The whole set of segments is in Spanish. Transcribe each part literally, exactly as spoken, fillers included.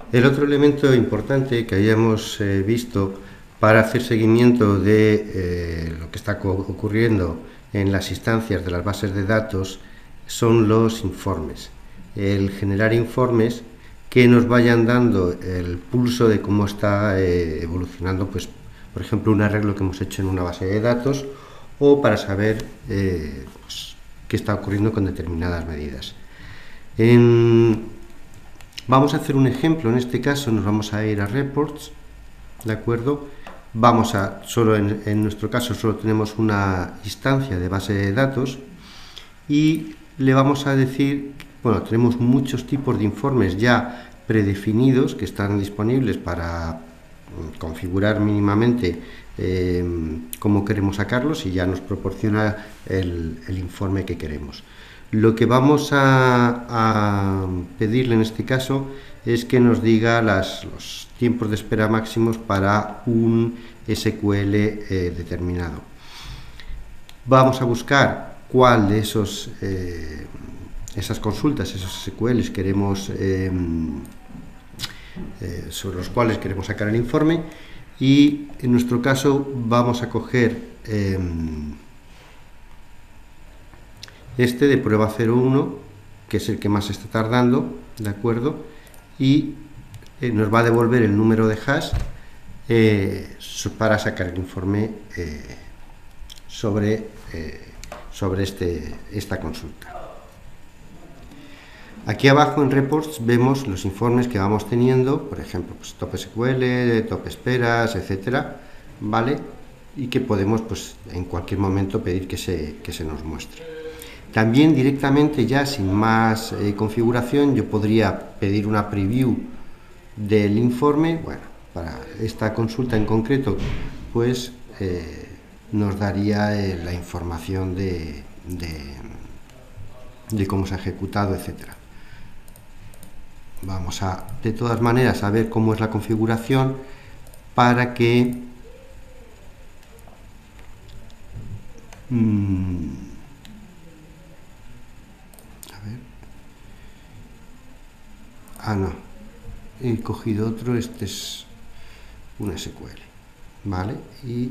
El otro elemento importante que hayamos eh, visto para hacer seguimiento de eh, lo que está ocurriendo en las instancias de las bases de datos son los informes. El generar informes que nos vayan dando el pulso de cómo está eh, evolucionando, pues, por ejemplo, un arreglo que hemos hecho en una base de datos, o para saber eh, pues, qué está ocurriendo con determinadas medidas. En, vamos a hacer un ejemplo. En este caso nos vamos a ir a Reports, ¿de acuerdo? Vamos a, solo en, en nuestro caso solo tenemos una instancia de base de datos y le vamos a decir, bueno, tenemos muchos tipos de informes ya predefinidos que están disponibles para configurar mínimamente eh, cómo queremos sacarlos y ya nos proporciona el, el informe que queremos. Lo que vamos a, a pedirle en este caso es que nos diga las, los tiempos de espera máximos para un S Q L eh, determinado. Vamos a buscar cuál de esos eh, esas consultas, esos S Q Ls queremos eh, eh, sobre los cuales queremos sacar el informe, y en nuestro caso vamos a coger eh, este de prueba cero uno, que es el que más está tardando, ¿de acuerdo? Y eh, nos va a devolver el número de hash eh, para sacar el informe eh, sobre, eh, sobre este, esta consulta. Aquí abajo en Reports vemos los informes que vamos teniendo, por ejemplo, pues, top S Q L, top esperas, etcétera, ¿vale? Y que podemos, pues, en cualquier momento pedir que se, que se nos muestre. También directamente, ya sin más eh, configuración, yo podría pedir una preview del informe. Bueno, para esta consulta en concreto, pues eh, nos daría eh, la información de, de, de cómo se ha ejecutado, etcétera. Vamos a, de todas maneras, a ver cómo es la configuración para que mmm, a ver, ah no, he cogido otro, este es un S Q L, vale, y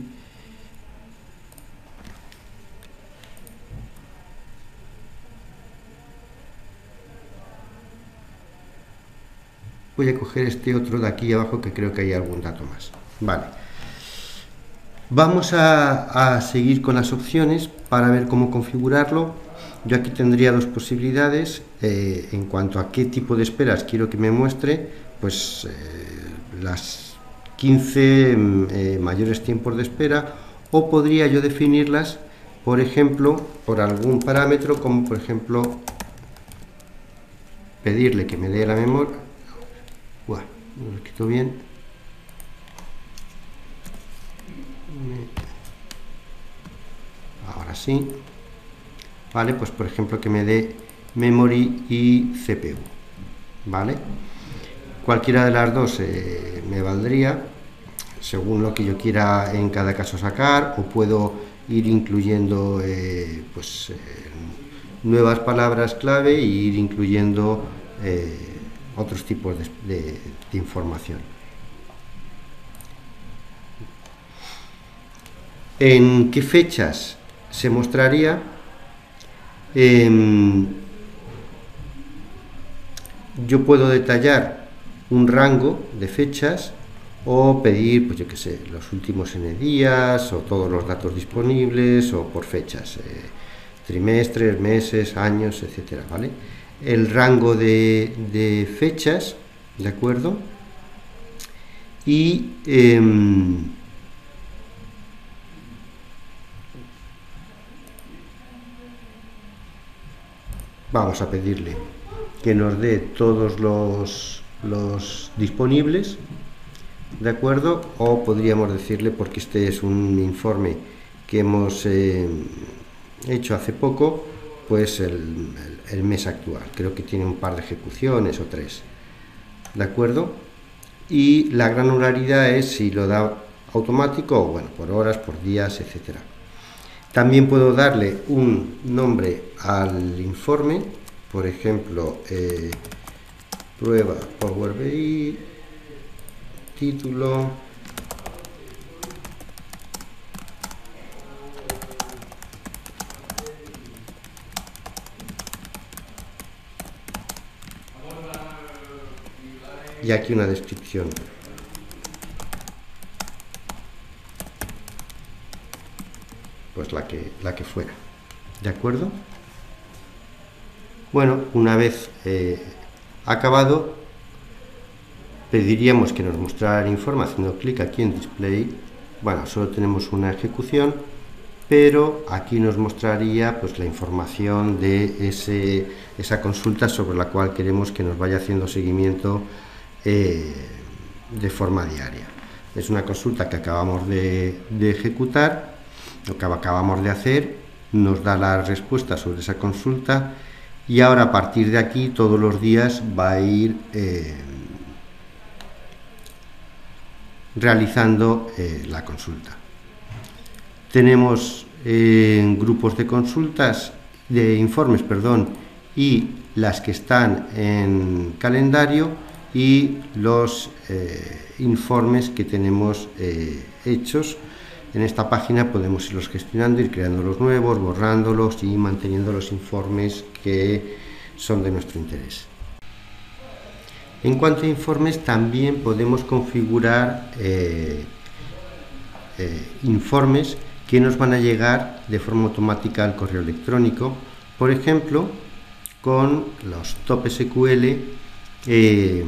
voy a coger este otro de aquí abajo, que creo que hay algún dato más. Vale. Vamos a, a seguir con las opciones para ver cómo configurarlo. Yo aquí tendría dos posibilidades. Eh, en cuanto a qué tipo de esperas quiero que me muestre, pues eh, las quince eh, mayores tiempos de espera, o podría yo definirlas, por ejemplo, por algún parámetro, como por ejemplo pedirle que me dé la memoria. Bueno, lo quito bien. Ahora sí. Vale, pues por ejemplo que me dé memory y C P U. Vale. Cualquiera de las dos eh, me valdría, según lo que yo quiera en cada caso sacar, o puedo ir incluyendo eh, pues, eh, nuevas palabras clave e ir incluyendo eh, otros tipos de, de, de información. ¿En qué fechas se mostraría? Eh, yo puedo detallar un rango de fechas o pedir, pues yo qué sé, los últimos N días o todos los datos disponibles, o por fechas, eh, trimestres, meses, años, etcétera, ¿vale? El rango de, de fechas, ¿de acuerdo? Y eh, vamos a pedirle que nos dé todos los, los disponibles, ¿de acuerdo? O podríamos decirle, porque este es un informe que hemos eh, hecho hace poco, pues el, el, el mes actual. Creo que tiene un par de ejecuciones o tres, ¿de acuerdo? Y la granularidad es si lo da automático o, bueno, por horas, por días, etcétera. También puedo darle un nombre al informe, por ejemplo, eh, prueba Power B I, título, y aquí una descripción. Pues la que, la que fuera. ¿De acuerdo? Bueno, una vez eh, acabado, pediríamos que nos mostrara el informe haciendo clic aquí en Display. Bueno, solo tenemos una ejecución, pero aquí nos mostraría pues la información de ese, esa consulta sobre la cual queremos que nos vaya haciendo seguimiento eh, de forma diaria. Es una consulta que acabamos de, de ejecutar, lo que acabamos de hacer, nos da la respuesta sobre esa consulta y ahora a partir de aquí todos los días va a ir eh, realizando eh, la consulta. Tenemos eh, grupos de consultas, de informes, perdón, y las que están en calendario y los eh, informes que tenemos eh, hechos. En esta página podemos irlos gestionando, ir creando los nuevos, borrándolos y manteniendo los informes que son de nuestro interés. En cuanto a informes, también podemos configurar eh, eh, informes que nos van a llegar de forma automática al correo electrónico, por ejemplo, con los top S Q L eh, eh,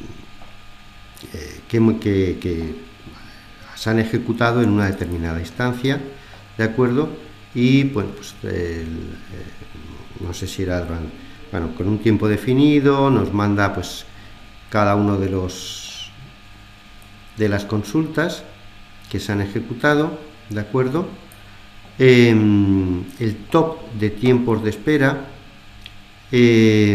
que, que, que se han ejecutado en una determinada instancia, ¿de acuerdo? Y bueno, pues el, eh, no sé si era bueno, con un tiempo definido, nos manda pues cada uno de los de las consultas que se han ejecutado, ¿de acuerdo? Eh, el top de tiempos de espera eh,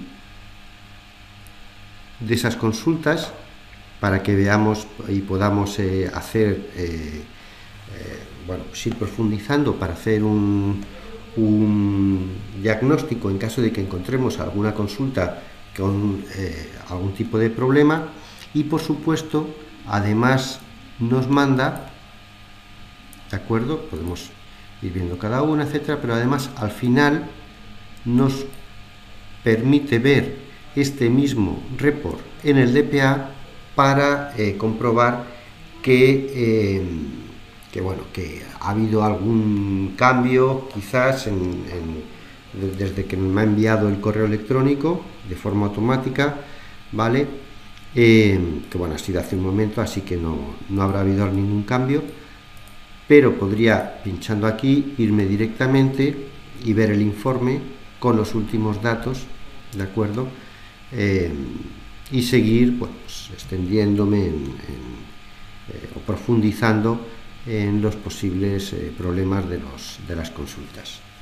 de esas consultas, para que veamos y podamos eh, hacer, eh, eh, bueno, pues ir profundizando para hacer un, un diagnóstico en caso de que encontremos alguna consulta con eh, algún tipo de problema. Y por supuesto, además nos manda, ¿de acuerdo? Podemos ir viendo cada una, etcétera, pero además al final nos permite ver este mismo report en el D P A para eh, comprobar que, eh, que, bueno, que ha habido algún cambio quizás en, en, desde que me ha enviado el correo electrónico de forma automática, ¿vale? Eh, que bueno, ha sido hace un momento, así que no, no habrá habido ningún cambio, pero podría, pinchando aquí, irme directamente y ver el informe con los últimos datos, ¿de acuerdo? Eh, y seguir pues, extendiéndome en, en, eh, o profundizando en los posibles eh, problemas de, los, de las consultas.